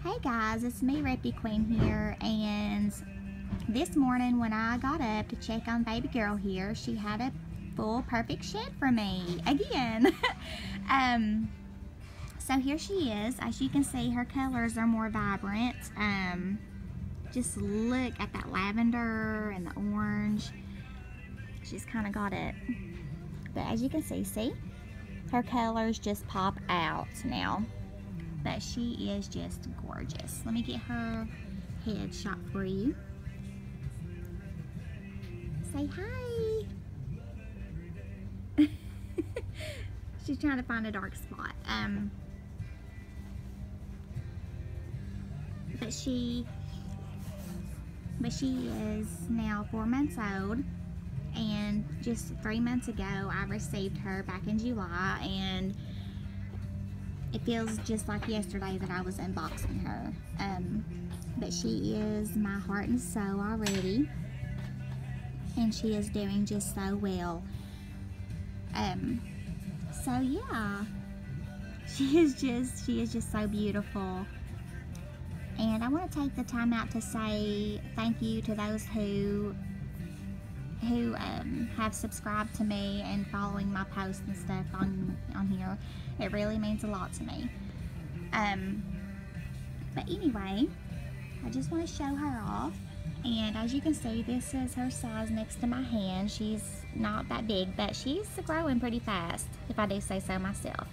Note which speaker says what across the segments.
Speaker 1: Hey guys, it's me, Repty Queen here, and this morning when I got up to check on baby girl here, she had a full perfect shed for me again. So here she is. As you can see, her colors are more vibrant. Just look at that lavender and the orange. She's kind of got it. But as you can see, her colors just pop out now. But she is just gorgeous. Let me get her head shot for you. Say hi. She's trying to find a dark spot. But she is now 4 months old, and just 3 months ago I received her back in July, and it feels just like yesterday that I was unboxing her. But she is my heart and soul already, and she is doing just so well. So yeah, she is just so beautiful. And I want to take the time out to say thank you to those who have subscribed to me and following my posts and stuff on here. It really means a lot to me. But anyway, I just want to show her off. And as you can see, this is her size next to my hand. She's not that big, but she's growing pretty fast, if I do say so myself.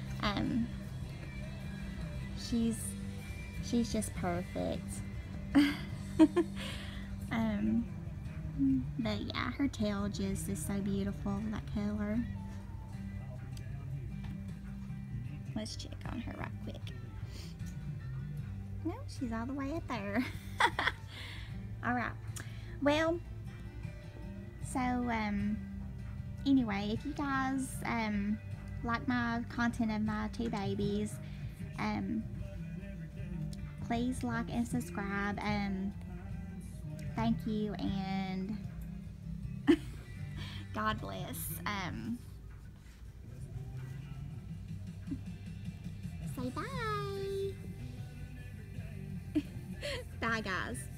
Speaker 1: She's just perfect. But yeah, her tail just is so beautiful, that color. Let's check on her right quick. No, she's all the way up there. Alright, well, so anyway, if you guys like my content of my two babies, please like and subscribe. Thank you, and God bless. Say bye. Bye, guys.